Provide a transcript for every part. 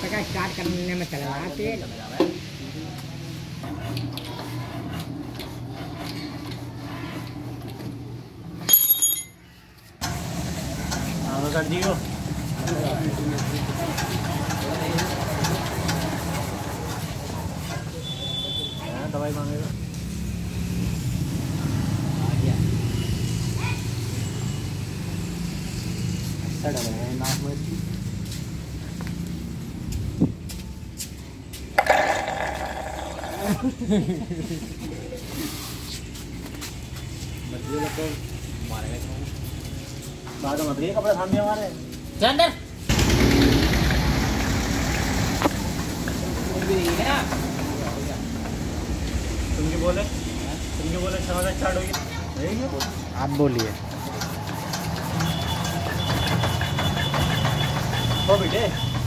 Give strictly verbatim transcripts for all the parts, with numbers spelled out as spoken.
का स्टार्ट करने में चल रहा है तेल। हाँ कर दियो दवाई मांगेगा अच्छा डर है नाक में मछली लोग तो मारेगा बाद में मत गए कपड़ा थाम दिया हमारे अंदर तुम क्यों बोले तुम क्यों बोले समाज स्टार्ट हो गया आप बोलिए हो बेटे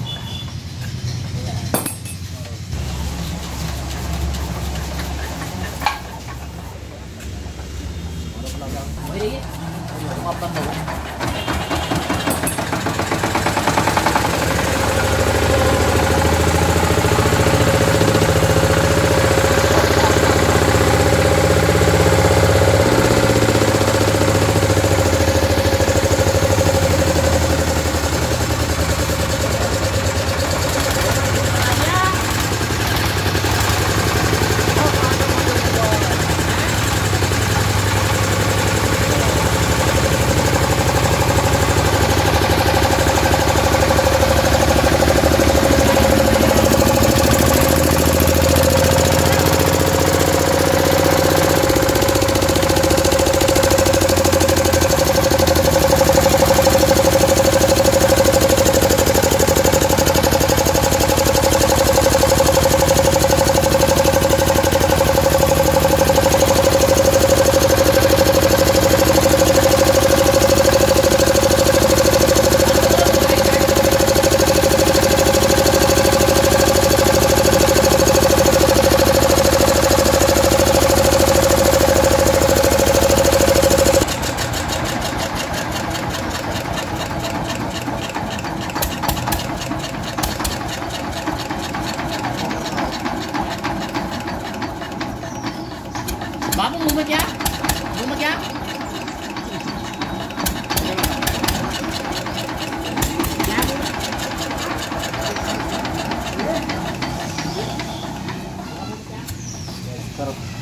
बाबू मुंह में क्या मुंह में क्या करो